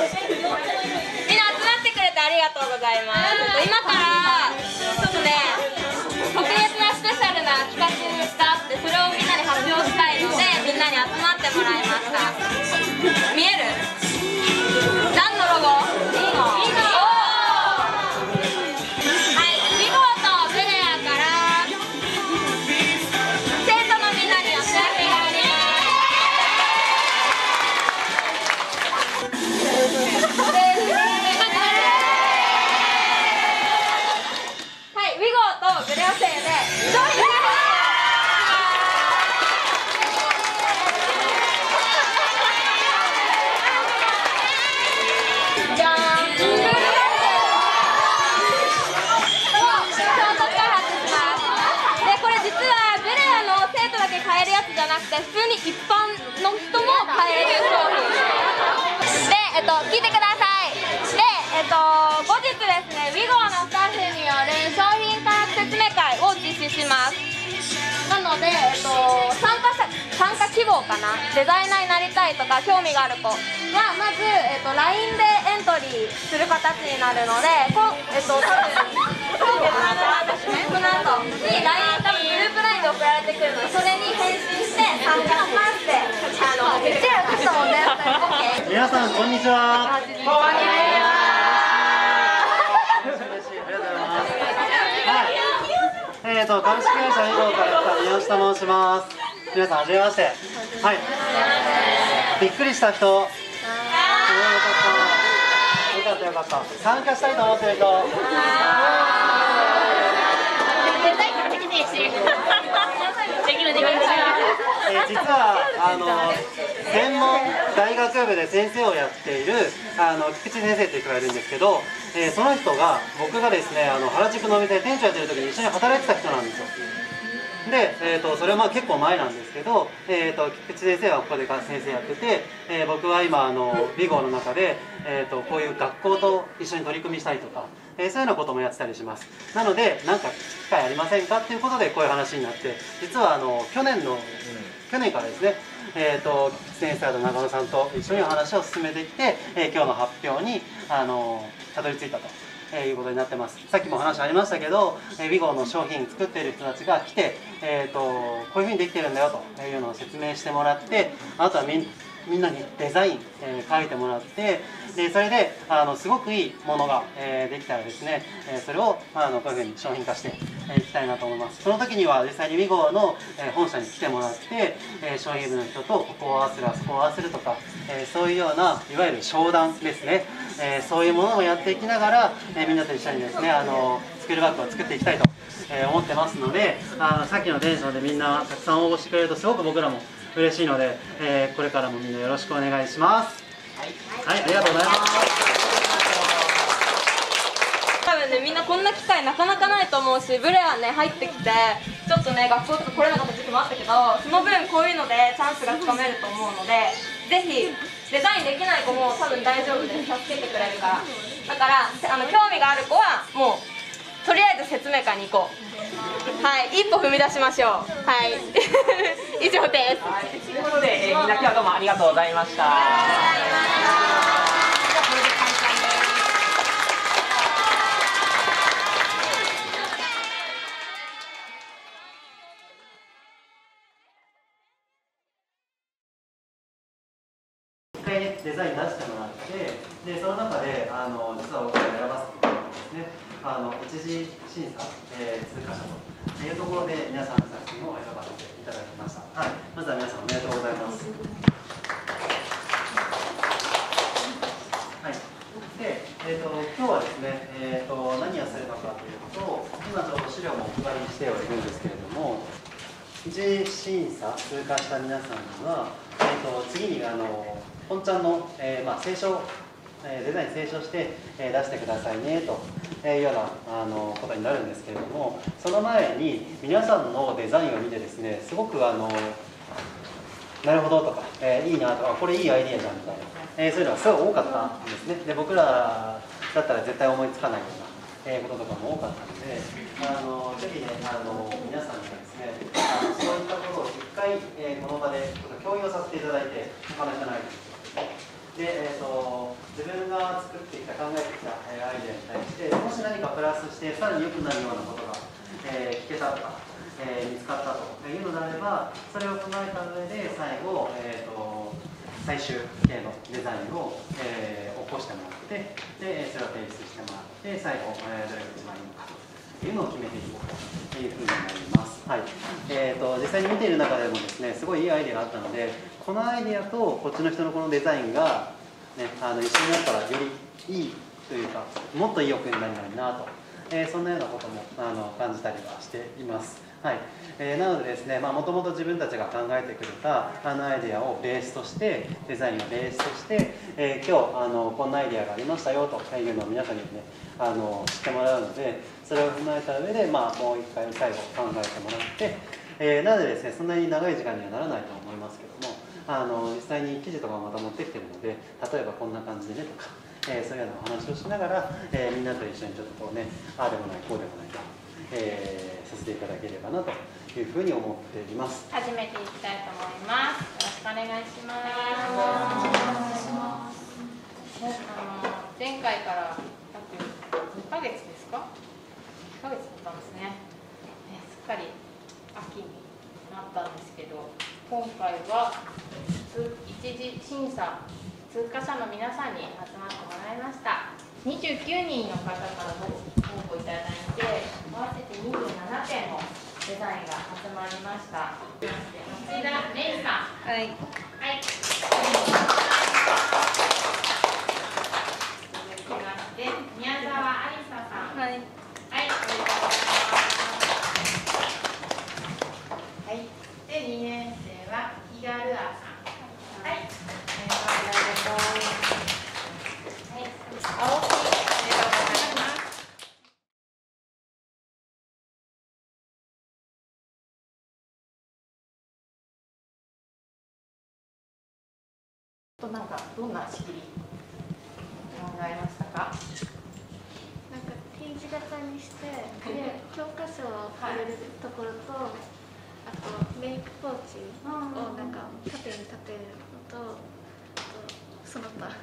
集まってくれてありがとうございます。今からちょっとね、特別なスペシャルな企画があって、それをみんなに発表したいので、みんなに集まってもらいました。見える？何のロゴ？いいの？じゃなくて普通に一般の人も買える商品で、聞いてください。で、後日ですね、WIGOのスタッフによる商品開発説明会を実施します。なので、参加希望かな、デザイナーになりたいとか興味がある子はまず、LINE でエントリーする形になるので、多分この後に LINE 多分グループ LINE で送られてくるので、それに返信して参加しますって皆さんこんにちは。 こんにちは。 株式会社WIGOから来た宮下と申します。皆さんはじめまして。はい。びっくりした人。よかったよかった。参加したいと思ってる人。実は専門大学部で先生をやっている菊池先生という人がいるんですけど、その人が僕がですね原宿のお店で店長やってる時に一緒に働いてた人なんですよ。で、それは結構前なんですけど、菊池先生はここで先生やってて、僕は今WIGOの中で、こういう学校と一緒に取り組みしたりとか、そういうようなこともやってたりします。なので何か機会ありませんかっていうことでこういう話になって、実は去年からですね、菊池先生と中野さんと一緒にお話を進めてきて、今日の発表にたどり着いたと。いうことになってます。さっきも話ありましたけど、WIGOの商品作っている人たちが来て、こういうふうにできてるんだよというのを説明してもらって、あとはみんなにデザイン、書いてもらって、でそれですごくいいものが、できたらですね、それをこういうふうに商品化していきたいなと思います。その時には実際にWIGOの本社に来てもらって、商品部の人とここを合わせるあそこを合わせるとか、そういうようないわゆる商談ですね、そういうものをやっていきながら、みんなと一緒にですねスクールバッグを作っていきたいと思ってますので、さっきのテンションでみんなたくさん応募してくれるとすごく僕らも嬉しいので、これからもみんなよろしくお願いします。はい、ありがとうございます。 多分ね、みんなこんな機会なかなかないと思うし、ブレはね入ってきてちょっとね学校とか来れなかった時期もあったけど、その分こういうのでチャンスがつかめると思うので、ぜひデザインできない子も多分大丈夫です。助けてくれるから。だから興味がある子はもうとりあえず説明会に行こう。はい、一歩踏み出しましょう。はい以上です。 はい、ということで、みんな今日はどうもありがとうございました。 一回ねデザイン出してもらって、でその中で実は僕ら選ばせていただいてですね、一次審査、通過者というところで皆さんの作品を選ばせていただきました。はい、まずは皆さんおめでとうございます。はい、で、今日はですね、何をするのかというと、今ちょうど資料もお配りしてはいるんですけれども、一次審査通過した皆さんには、次に本ちゃんの、清書デザイン清書して、出してくださいねというようなことになるんですけれども、その前に皆さんのデザインを見てですね、すごくなるほどとか、いいなとか、これいいアイデアじゃんみたいな、そういうのがすごい多かったんですね。で僕らだったら絶対思いつかないようなこととかも多かったので、ぜひね皆さんにはですねそういったことを一回、この場でちょっと共有させていただいて、他の人ないですけど、で自分が作ってきた考えてきたアイデアに対してもし何かプラスしてさらに良くなるようなことが聞けたとか見つかったというのであればそれを踏まえた上で最後最終形のデザインを起こしてもらってでそれを提出してもらって最後どれが一番いいのかというのを決めていこうというふうになります。はい。実際に見ている中でもですねすごいいいアイデアがあったのでこのアイデアとこっちの人のこのデザインが、ね、一緒になったらよりいいというかもっといい奥になるのになと、そんなようなことも感じたりはしています。はい。なのでですね、もともと自分たちが考えてくれたアイデアをベースとしてデザインをベースとして、今日こんなアイデアがありましたよというのを皆さんにね知ってもらうのでそれを踏まえた上で、もう一回最後考えてもらって、なのでですねそんなに長い時間にはならないと思いますけども実際に記事とかをまた持ってきてるので例えばこんな感じでねとか、そういうようなお話をしながら、みんなと一緒にちょっとこうねああでもないこうでもないと、させていただければなというふうに思っています。 始めていきたいと思います。よろしくお願いします。前回から約2ヶ月ですか？1ヶ月だったんですね。すっかり秋になったんですけど、今回は一次審査通過者の皆さんに集まってもらいました。29人の方からご応募いただいて、合わせて27点のデザインが集まりました。松田芽衣さん。はい。はい。続きまして、宮沢ありささん。はい。はい。はい。で、2年生は伊賀ルアさん。はい。青木、ありがとうございます。なんかどんな仕切り考えましたか？ なんかT字型にしてで教科書を入れるところと、あとメイクポーチをなんか縦に立てるのと、あとその他で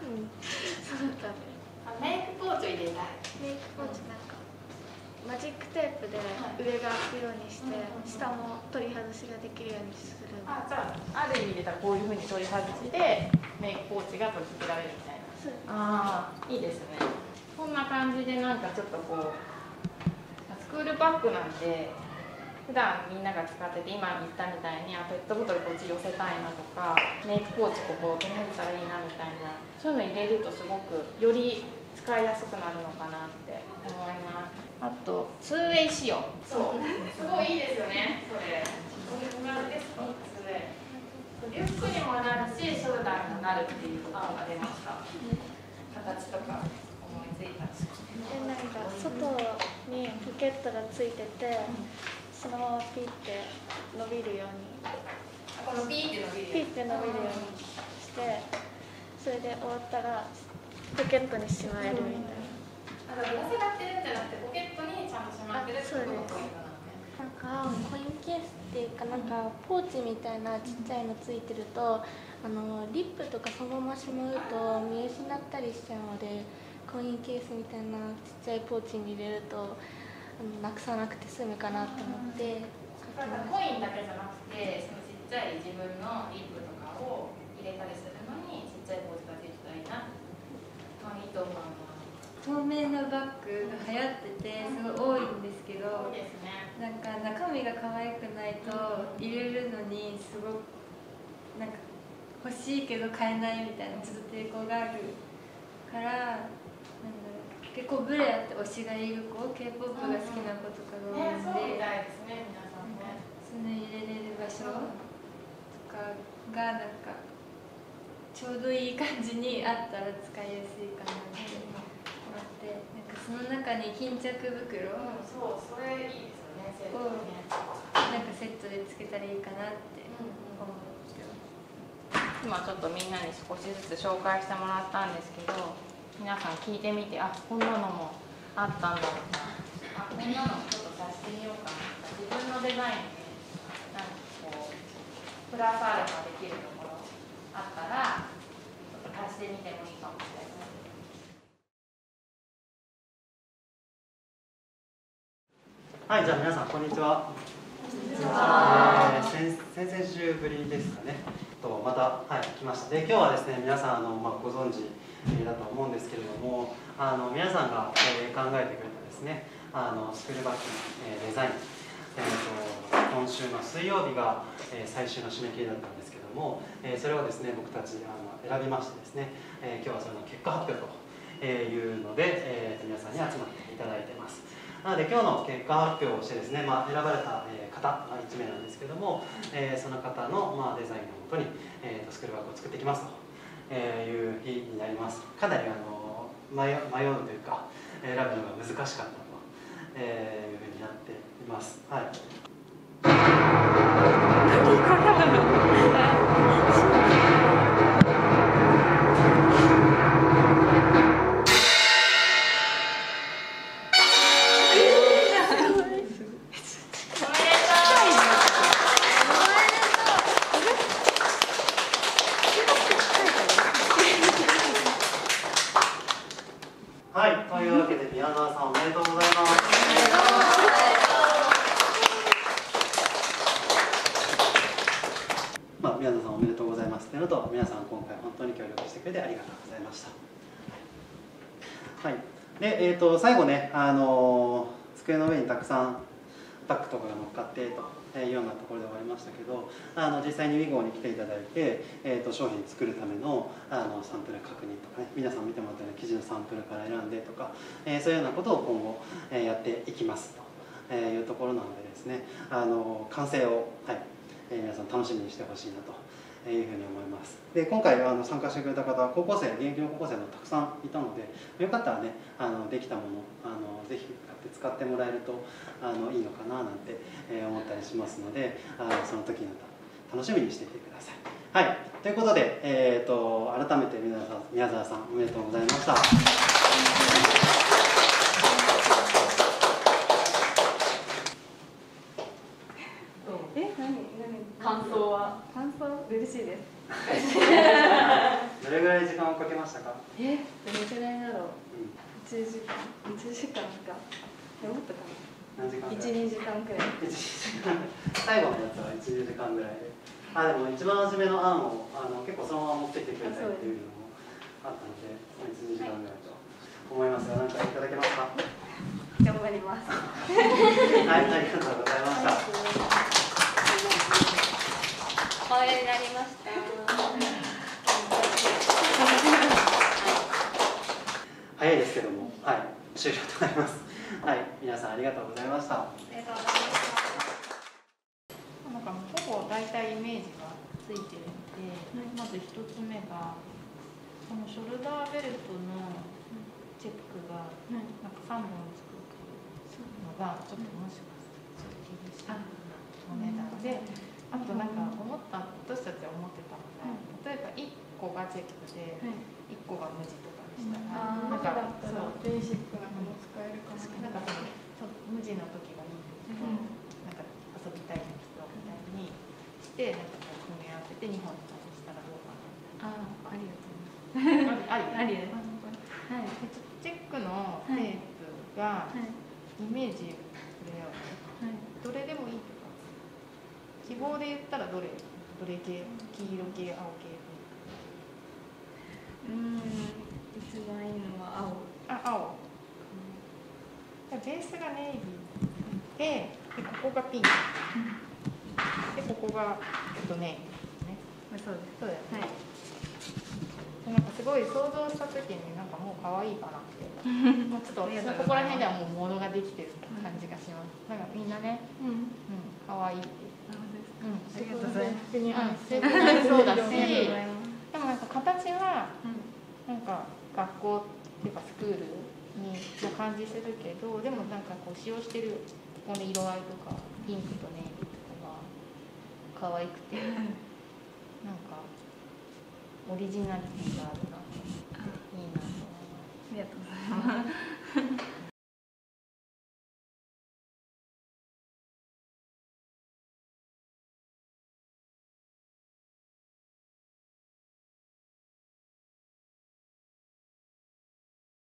メイクポーチを入れたい。 メイクポーチなんかマジックテープで上が開くようにして、下も取り外しができるようにする。 じゃある意味でこういうふうに取り外しでメイクポーチが取り付けられるみたいな。いいですね。こんな感じでなんかちょっとこうスクールバッグなんで普段みんなが使ってて今言ったみたいにペットボトルこっち寄せたいなとかメイクポーチここ手に入れたらいいなみたいなそういうの入れるとすごくより使いやすくなるのかなって思います。あと 2way 仕様。そうすごいいいですよね。それ小柄ですか？リュックにもなるしショルダーにもなるっていうことが出ました。形とか思いついたし。 なんか外にポケットがついてて、そのままピッて伸びるように、 このピーって伸びるようにして、それで終わったらポケットにしまえるみたいな。 ぶら下がってるんじゃなくてポケットにちゃんとしまってるってことがポイントなんで。 なんかコインケースっていうかなんかポーチみたいなちっちゃいのついてるとリップとかそのまましまうと見失ったりしちゃうのでコインケースみたいなちっちゃいポーチに入れるとなくさなくて済むかなと思ってコインだけじゃなくてそのちっちゃい自分のリップとかを入れたりするのにちっちゃいポーチができたらいいな。いいと思います。 透明なバッグが流行っててすごい多いんですけど、なんか中身が可愛くないと入れるのにすごくなんか欲しいけど買えないみたいなちょっと抵抗があるから結構ブレあって推しがいる子 K-POP が好きな子とかが多いんで、 そうみたいですね皆さんね。 その入れれる場所とかがなんかちょうどいい感じにあったら使いやすいかなって思ってなんかその中に巾着袋そうそれいいですよね。セットね。 なんかセットでつけたらいいかなって思ってます。 今ちょっとみんなに少しずつ紹介してもらったんですけど皆さん聞いてみてこんなのもあったんだとかこんなのもちょっと足してみようかなとか自分のデザインでなんかこうプラスアルファできるところあったらちょっと足してみてもいいかもしれない。 はい、じゃあ皆さんこんにちは。先々週ぶりですかね。また、来ました。で、今日はですね、皆さんご存知だと思うんですけれども、皆さんが、考えてくれたですね、スクールバッグの、デザイン、今週の水曜日が、最終の締め切りだったんですけども、それをですね、僕たち選びましてですね、今日はその結果発表というので、皆さんに集まっていただいてます。なので今日の結果発表をしてですね、選ばれた方が1名なんですけども、その方のデザインをもとにスクールバッグを作っていきますという日になります。かなり迷うというか選ぶのが難しかったというふうになっています。はい。はい、というわけで宮沢さんおめでとうございます。宮沢さんおめでとうございますというのと、皆さん今回本当に協力してくれてありがとうございました。はい、で、最後ね、机の上にたくさんバッグとかが乗っかってというようなところで終わりましたけど、実際に WIGO に来ていただいて、商品作るためのサンプル確認とかね、皆さん見てもらったような生地のサンプルから選んでとか、そういうようなことを今後やっていきますというところなのでですね、完成を、皆さん楽しみにしてほしいなというふうに思います。で、今回参加してくれた方、高校生、現役の高校生もたくさんいたので、よかったらね、できたものぜひ買って使ってもらえるといいのかななんて思ったりしますので、その時に楽しみにしていてください。はい、ということで、改めて宮沢さんおめでとうございました。 感想嬉しいです。 どれぐらい時間をかけましたか？ どれぐらいだろう。1時間か。もっとかな。 何時間？1、 2時間くらい。 最後のやつは1、2時間ぐらいで。でも一番初めの案を結構そのまま持ってきてくれたりっていうのもあったので、1、2時間ぐらいと思いますが、何かいただけますか？ 頑張ります。 はい、ありがとうございました。 おめでとうになりました。 早いですけども、終了となります。皆さんありがとうございました。 ありがとうございました。 なんかほぼ大体イメージがついてるので、まず一つ目がこのショルダーベルトのチェックがなんか3本つくのがちょっともしかしたらちょっと厳しいお値段で、あとなんか私たちは思ってたのが、例えば1個がチェックで1個が無地とかにしたら、なんかそうベーシックなもの使えるかも。 なんか無地の時がいいけど、なんか遊びたい人みたいにしてなんかこう組み合わせて2本にしたらどうかな。 ありがとうございます。ありです。はい。 チェックのテープがイメージこれよ、どれでもいいとか、希望で言ったらどれ系、黄色系、青系。 一番いいのは青。 青。ベースがネイビーで、ここがピンク。で、ここがネイビーですね。そうだよね。なんかすごい想像した時になんかもう可愛いかなってもうちょっとここら辺ではもうものができてる感じがします。なんかみんなね、可愛いってありがとうございます。 そうだし、でもなんか形はなんか学校っていうかスクールの感じするけど、でもなんかこう使用してるこの色合いとかピンクとネイビーとかが可愛くて、なんかオリジナリティがあるなと思っていいなと思います。 ありがとうございます。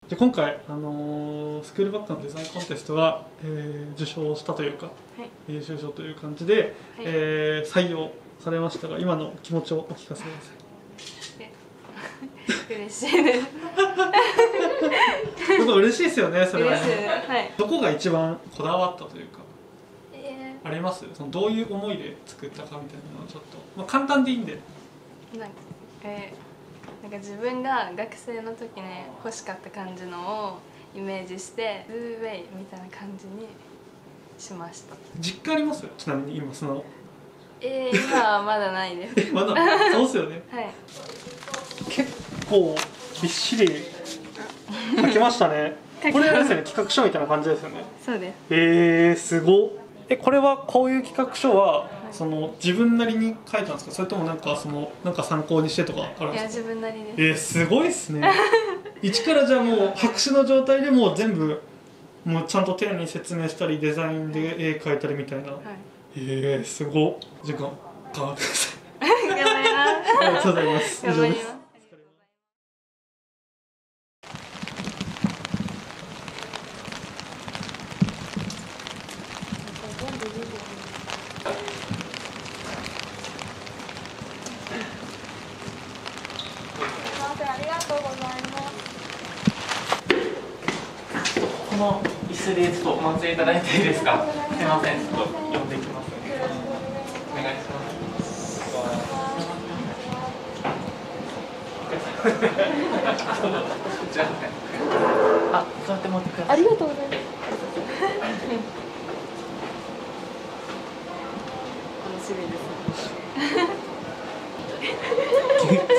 で今回、スクールバッグのデザインコンテストが、受賞したというか、優秀賞という感じで、採用されましたが、今の気持ちをお聞かせください。 嬉しいです。 やっぱ嬉しいですよね、それはね。 嬉しいです。はい。 どこが一番こだわったというか、あります？そのどういう思いで作ったかみたいなのをちょっと、まあ、簡単でいいんで。 なんか自分が学生の時に欲しかった感じのをイメージしてブーウェイみたいな感じにしました。 実家あります？ちなみに今その。 今はまだないです。 まだそうですよね。 はい。 結構びっしり書きましたね。これあれですよね、企画書みたいな感じですよね。 そうです。 すごっ。これはこういう企画書はその自分なりに書いたんですか？それともなんか参考にしてとかあるんですか？ いや自分なりです。 すごいですね。一からじゃあもう白紙の状態でもう全部もうちゃんと丁寧に説明したりデザインで絵描いたりみたいな。はい、すごっ。時間変わってください。 頑張ります。 ありがとうございます。 頑張ります。 この椅子でちょっとお待ちいただいていいですか？すいません、ちょっと呼んできます。お願いします。じゃあ、座って持ってください。 ありがとうございます。楽しみです。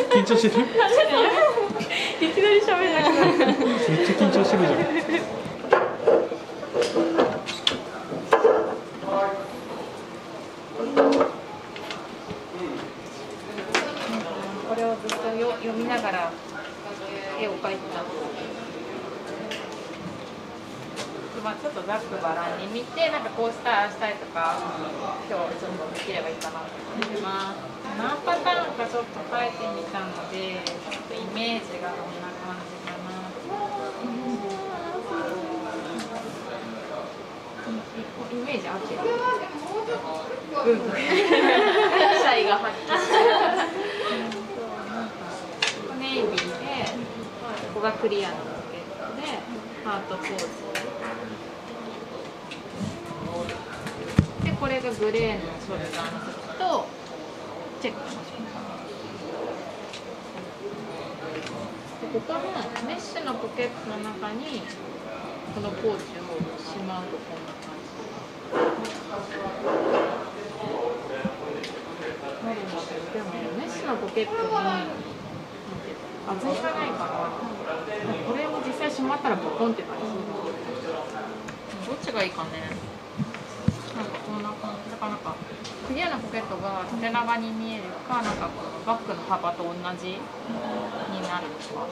緊張してる？ いきなり喋らなくなる。 めっちゃ緊張してるじゃん。 これをずっと読みながら絵を描いてたんですけど、まあ、ちょっとざっくばらんに見て、なんかこうしたいああしたいとか今日ちょっとできればいいかなと思います。何パターンかちょっと描いてみたので、ちょっとイメージがどんな感じかな。イメージ合ってる？うん。シャイが入ってネイビーで、ここがクリアのポケットで、ハートポーズ。で、これがグレーのショルダーの時と、チェックのショルダー。で、ここのメッシュのポケットの中に、このポーチをしまうとこんな感じ。なるんだけど、でもメッシュのポケットに味がないから、これも実際しまったらボコンってなりそう。どっちがいいかね。なんかこんな感じ。だからなんかクリアなポケットが縦長に見えるか、なんかこのバッグの幅と同じになるとか。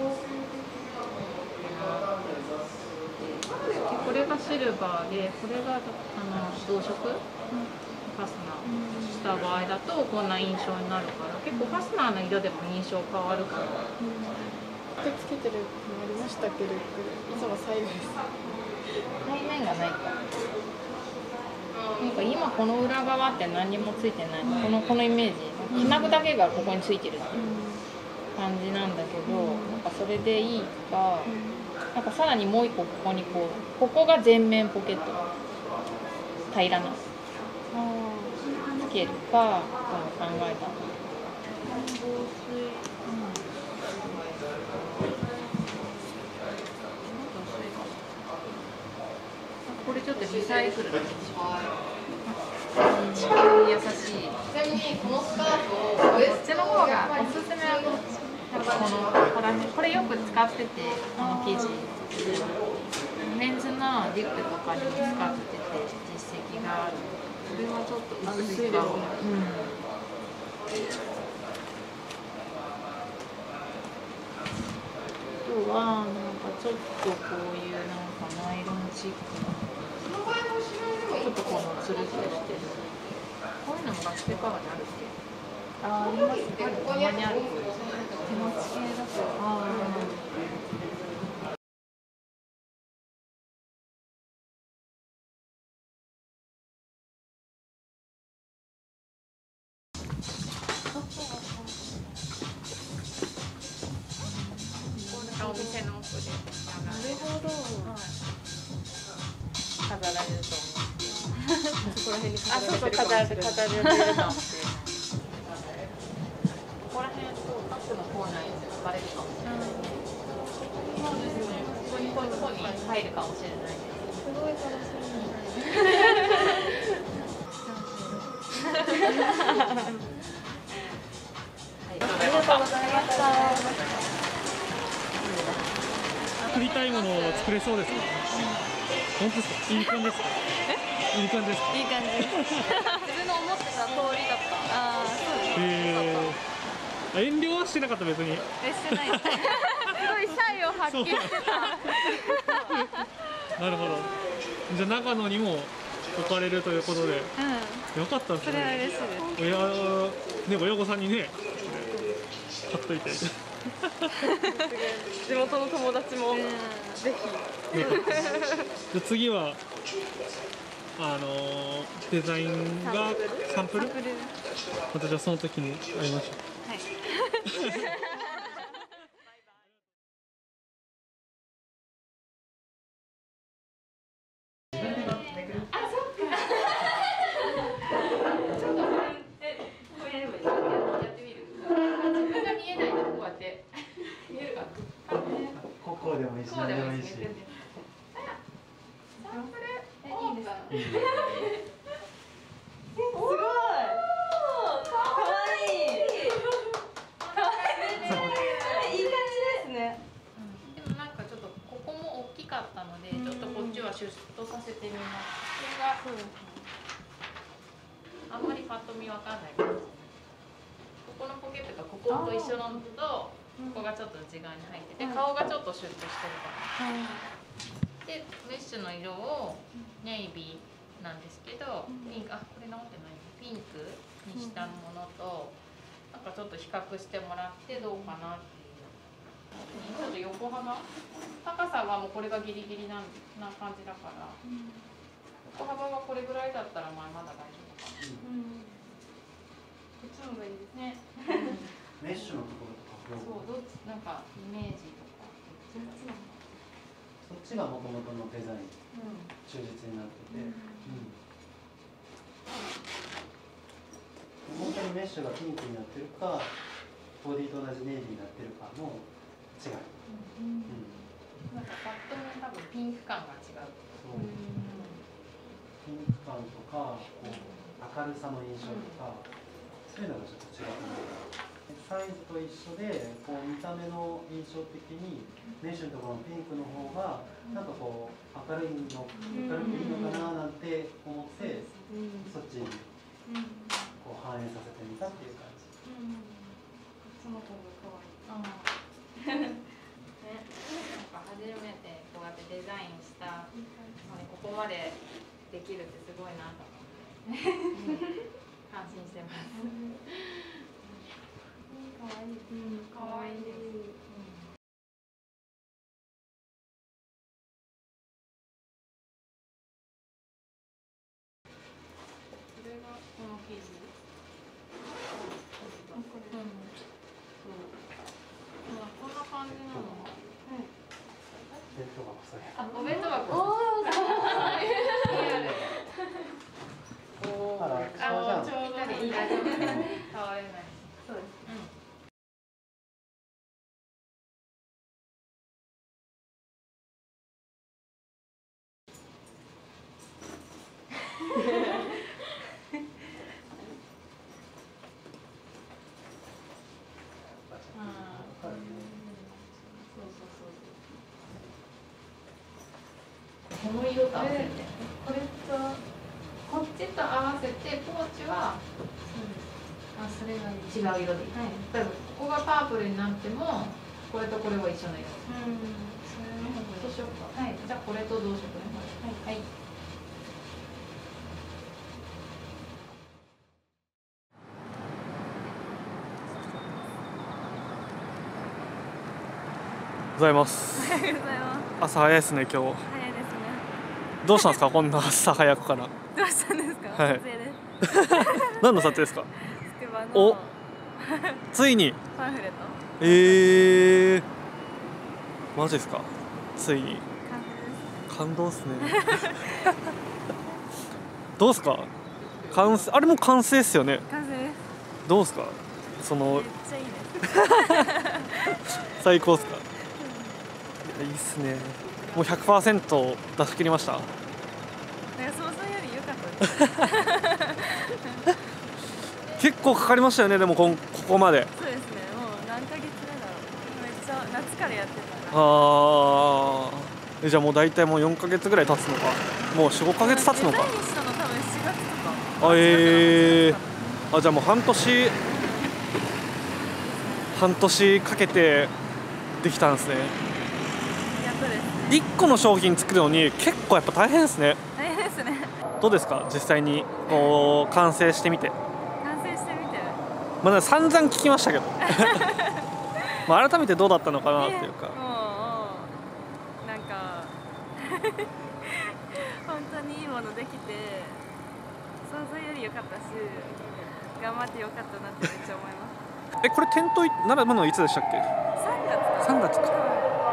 これがシルバーで、これが同色ファスナーした場合だとこんな印象になるから、結構ファスナーの色でも印象変わるから。 手つけてるのありましたけど、いつもサイドです。 背面がないから。なんか今この裏側って何もついてない。このイメージ、金具だけがここについてるっていう感じなんだけど、なんかそれでいいか。なんかさらにもう一個ここにここが全面ポケット平らなつけるか考えた。これちょっとリサイクルで地球に優しい。ちなみにこのスカートこっちの方がおすすめはこっち。なんかこれよく使ってて、この生地メンズのリップとかにも使ってて実績がある。これはちょっと薄いかも。あとはなんかちょっとこういうなんかナイロンチックなちょっとこのツルッとしてるこういうのも学生カバーにあるっけ？ありますね。たまにある。手持ち系だと。 お店の奥でなるほど。 飾られると思う。 そこら辺にあ、そうそう、飾られてるかもしれない。ここら辺とバックのコーナーにバレるかもしれない。そうですね。ここに入るかもしれない。 すごい楽しみ。ありがとうございました。 作りたいものを作れそうですか？本当ですか？いい感じですか？いい感じですか？ いい感じ。自分の思ってた通りだった。ああ、そうです。 遠慮はしてなかった別に。 してない。すごいシャイを発揮してた。 なるほど。じゃあ長野にも置かれるということで、よかったですね。 それは嬉しいです。 親御さんにね、買っといて。 地元の友達もぜひ。 で次はデザインがサンプル。またじゃあその時に会いましょう。 はい。 こうでもいいし、何でもいいし。 サンプル、いいですか？ すごい。可愛い。いい感じですね。 でもなんかちょっとここも大きかったので、ちょっとこっちはシュッとさせてみます。これがあんまりパッと見わかんないかもしれない。ここのポケットがここと一緒なのと。ここがちょっと内側に入ってて、顔がちょっとシュッとしてるから、でメッシュの色をネイビーなんですけど、ピンク、あ、これ直ってない、ピンクにしたものとなんかちょっと比較してもらってどうかなっていう。ちょっと横幅、高さはもうこれがギリギリな感じだから、横幅がこれぐらいだったらまだ大丈夫かな。こっちの方がいいですね。 メッシュのところとか。 そう、どっちなんかイメージとか。 そっちがもともとのデザイン、忠実になってて、本当にメッシュがピンクになってるか、ボディと同じネイビーになってるかの違い。 なんかパッと見多分ピンク感が違う。 ピンク感とか、こう明るさの印象とか、そういうのがちょっと違う。サイズと一緒でこう見た目の印象的にメッシュのところのピンクの方がなんかこう明るくいいのかななんて思ってそっちにこう反映させてみたっていう感じ。 その方が可愛い。なんか初めてこうやってデザインしたのにここまでできるってすごいなと思って感心してます。可愛い。可愛いです。それがこの生地。こんな感じなの。 弁当箱それ。 あ、お弁当箱。おお。ちょうどいい。倒れない。そうです。この色と合わせて、これとこっちと合わせてポーチはそれが違う色でいい。例えばここがパープルになってもこれとこれは一緒の色。そうしようか。はい。じゃあこれと同色ね。はい。 ございます。 おはようございます。 朝早いですね今日。 早いですね。 どうしたんですかこんな朝早くから。 どうしたんですか。 はい。 撮影です。 何の撮影ですか。 つくばのお、ついに。 パンフレット。 マジですか。ついに感動っすね。どうですか。完成、あれも完成っすよね。 完成です。 どうですか。そのめっちゃいいです。 最高っすか。いいっすね。もう 100% 出し切りました。 なんか想像より良かったです。 結構かかりましたよね。でもここまで。 そうですね。もう何ヶ月目だろう。めっちゃ夏からやってたな。 じゃあもう大体もう4ヶ月ぐらい経つのか。もう4、5ヶ月経つのか。 デザインしたの多分4月とか。 じゃあもう半年かけてできたんですね。 やっとですね。 1個の商品作るのに結構やっぱ大変ですね。 大変ですね。 どうですか、実際にこう完成してみて。 完成してみて。 まあ散々聞きましたけどまあ改めてどうだったのかなっていうか、 もうなんか本当にいいものできて想像より良かったし頑張って良かったなってめっちゃ思います。 これ店頭ならのいつでしたっけ。3月か。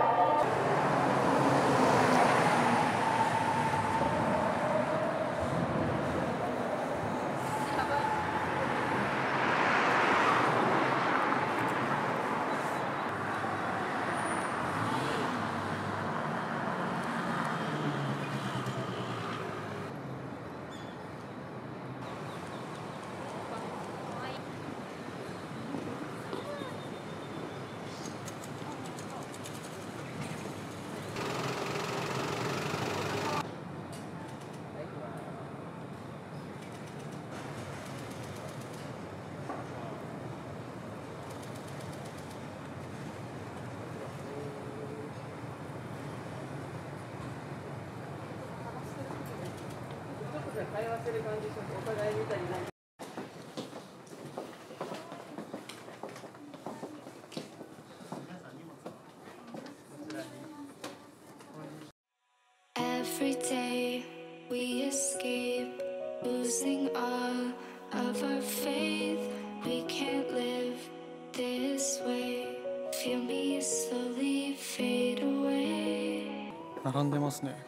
Every day we escape, losing all of our faith. We can't live this way. Feel me slowly fade away. 並んでますね。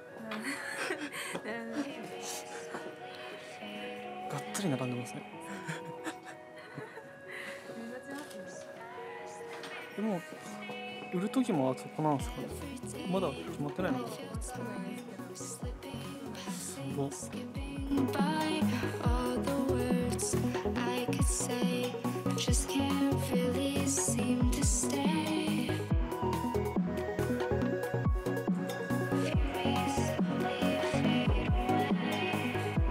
がっつり並んでますね。でも売る時もあそこなんですかね。まだ決まってないのかな。すごい。 By all the words I could say, just can't really seem to stay. Feel me slowly fade away.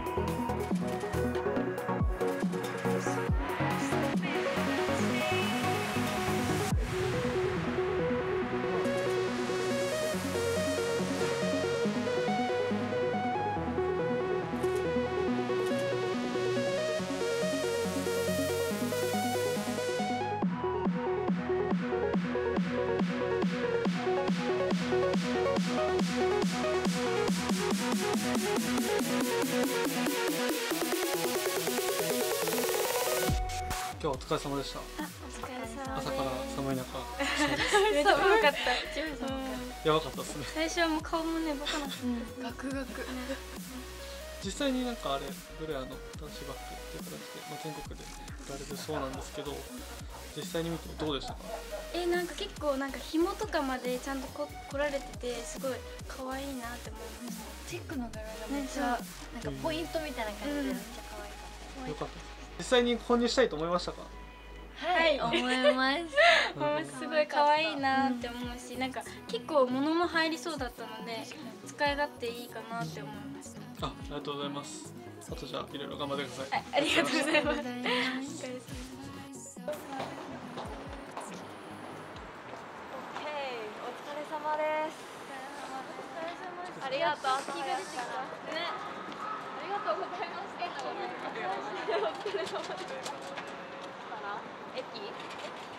今日はお疲れ様でした。朝から寒い中。 めっちゃ寒かった。 やばかったですね。 最初はもう顔もねバカなガクガク。 実際になんかあれブレアの男子バッグっていう形で、全国で売られてそうなんですけど、実際に見てどうでしたか。 なんか結構なんか紐とかまでちゃんと来られててすごい可愛いなって思いました。 チェックの柄がめっちゃなんかポイントみたいな感じでめっちゃ可愛かった。 よかったです。実際に購入したいと思いましたか。 はい思います。 すごい可愛いなって思うし、なんか結構物も入りそうだったので使い勝手いいかなって思いました。 ありがとうございます。あとじゃあいろいろ頑張ってください。 ありがとうございます。 ありがとう。気が出てきた。ね。ありがとうございます。お疲れ様です。駅？